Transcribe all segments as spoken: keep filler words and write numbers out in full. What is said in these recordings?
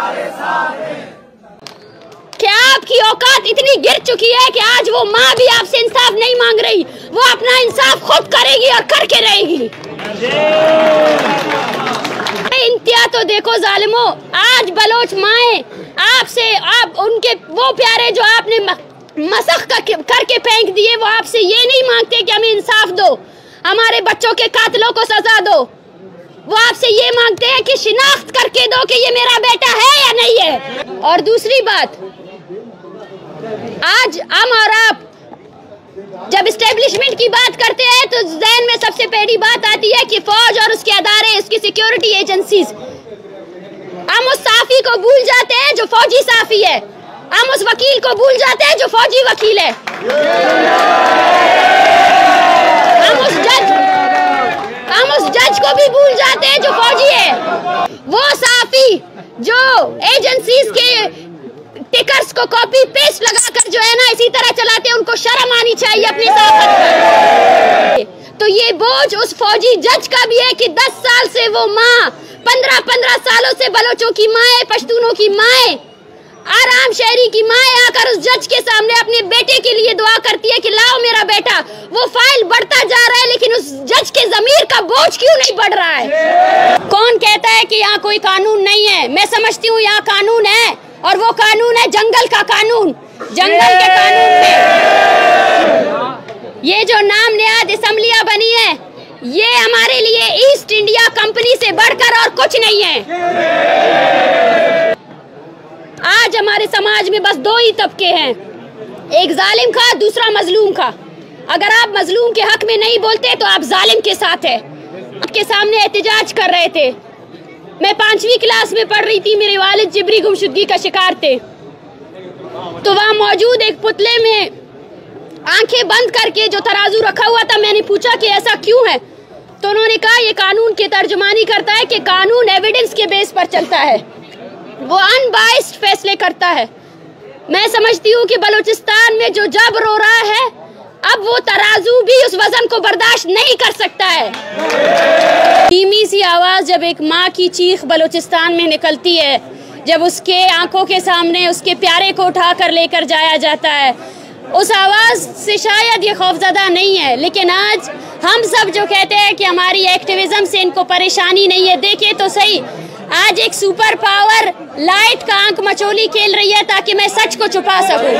क्या आपकी औकात इतनी गिर चुकी है कि आज वो माँ भी आपसे इंसाफ नहीं मांग रही, वो अपना इंसाफ खुद करेगी और करके रहेगी। इंतहा तो देखो जालिमो, आज बलोच माए आपसे, आप उनके वो प्यारे जो आपने मसख करके फेंक दिए, वो आपसे ये नहीं मांगते कि हमें इंसाफ दो, हमारे बच्चों के कातिलों को सजा दो। वो आपसे ये मांगते हैं कि शिनाख्त करके दो कि ये मेरा बेटा है या नहीं है। और दूसरी बात, आज हम और आप जब इस्टेब्लिशमेंट की बात करते हैं तो ज़हन में सबसे पहली बात आती है कि फौज और उसके अदारे, उसकी सिक्योरिटी एजेंसीज। हम उस साफी को भूल जाते हैं जो फौजी साफी है, हम उस वकील को भूल जाते हैं जो फौजी वकील है, हम उस जज हम उस जज को भी भूल जाते हैं जो फौजी है। वो साफी जो एजेंसीज के टिकर्स को कॉपी पेस्ट लगाकर जो है ना इसी तरह चलाते हैं, उनको शर्म आनी चाहिए अपनी साफत पर। तो ये बोझ उस फौजी जज का भी है कि दस साल से वो माँ, पंद्रह पंद्रह सालों से बलोचों की माएं, पश्तूनों की माएं, आराम शहरी की माएं आकर उस जज के सामने अपने बेटे के लिए दुआ करती है कि लाओ मेरा बेटा। वो फाइल बढ़ता जा रहा है लेकिन उस जज के जमीर का बोझ क्यों नहीं बढ़ रहा है? कौन कहता है कि यहाँ कोई कानून नहीं है? मैं समझती हूँ यहाँ कानून है, और वो कानून है जंगल का कानून। जंगल के कानून में ये जो नाम निहाद असम्बलियां बनी है, ये हमारे लिए ईस्ट इंडिया कंपनी से बढ़कर और कुछ नहीं है। आज हमारे समाज में बस दो ही तबके हैं, एक जालिम का, दूसरा मजलूम का। अगर आप मजलूम के हक में नहीं बोलते तो आप जालिम के साथ है। आपके सामने एहतजाज कर रहे थे, मैं पांचवी क्लास में पढ़ रही थी, मेरे वालिद जिबरी गुमशुदगी का शिकार थे, तो वहाँ मौजूद एक पुतले में आंखें बंद करके जो तराजू रखा हुआ था, मैंने पूछा कि ऐसा क्यों है, तो उन्होंने कहा ये कानून की तर्जुमानी करता है कि कानून एविडेंस के बेस पर चलता है, वो अनबाइस्ड फैसले करता है। मैं समझती हूँ कि बलूचिस्तान में जो जबर हो रहा है, अब वो तराजू भी उस वजन को बर्दाश्त नहीं कर सकता है। धीमी सी आवाज जब एक माँ की चीख बलूचिस्तान में निकलती है, जब उसके आंखों के सामने उसके प्यारे को उठा कर लेकर जाया जाता है, उस आवाज से शायद ये खौफजदा नहीं है। लेकिन आज हम सब जो कहते हैं कि हमारी एक्टिविज्म से इनको परेशानी नहीं है, देखे तो सही, आज एक सुपर पावर लाइट का आंख मचोली खेल रही है ताकि मैं सच को छुपा सकूं।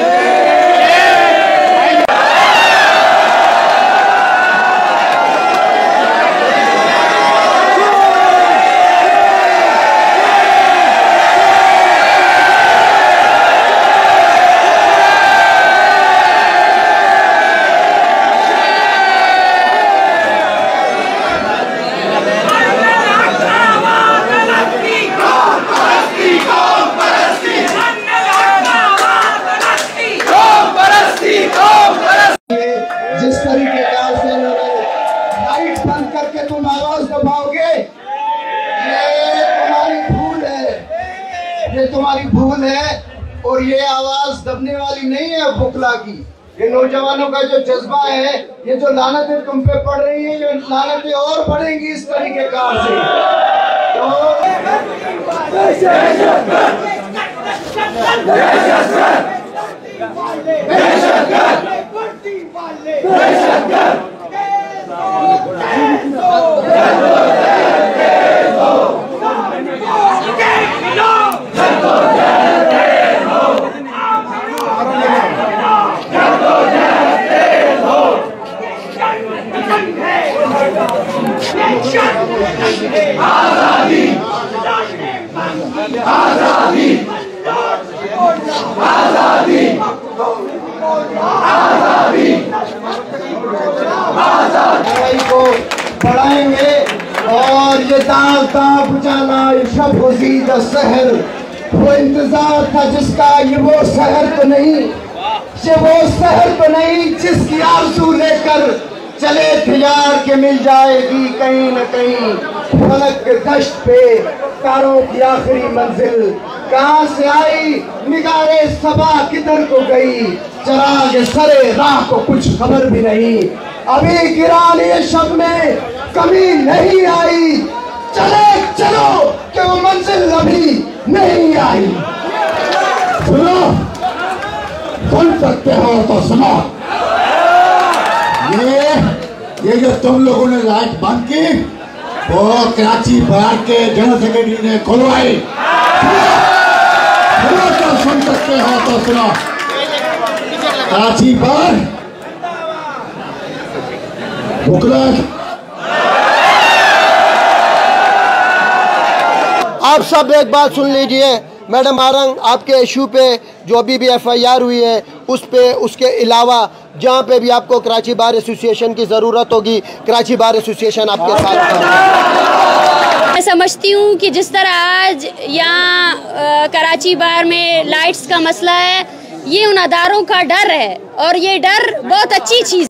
तुम्हारी भूल है और ये आवाज दबने वाली नहीं है बुकला की। ये नौजवानों का जो जज्बा है, ये जो लानतें तुम पे पड़ रही है, ये लानतें और बढ़ेंगी इस तरीके कार से। आजादी आजादी आजादी आजादी आजादी को बढ़ाएंगे और ये दाग दाग उजाला शब वजीद सहर, वो इंतजार था जिसका, ये वो शहर तो नहीं, ये वो शहर तो नहीं जिसकी आरज़ू लेकर चले थे यार के मिल जाएगी कहीं न कहीं। फलक के दश्त पे कारों की आखिरी मंजिल कहाँ से आई, निगारे सबा किधर को गई, चराग सरे राह को कुछ खबर भी नहीं। अभी गिराने शब में कमी नहीं आई, चले चलो कि वो मंजिल अभी नहीं आई। सुनो, सुन सकते हो तो सुनो। ये ये जो तुम लोगों ने लाइट बंद की वो कराची बार के जनरल सेक्रेटरी ने खुलवाई। सुनो तो सुन सकते हो तो सुनो। कराची बार बुकलेट आप सब एक बात सुन लीजिए। मैडम आरंग, आपके इशू पे जो अभी भी एफ आई आर हुई है उस पे, उसके अलावा जहाँ पे भी आपको कराची बार एसोसिएशन की ज़रूरत होगी, कराची बार एसोसिएशन आपके साथ है। मैं समझती हूँ कि जिस तरह आज यहाँ कराची बार में लाइट्स का मसला है, ये उन अदारों का डर है और ये डर बहुत अच्छी चीज़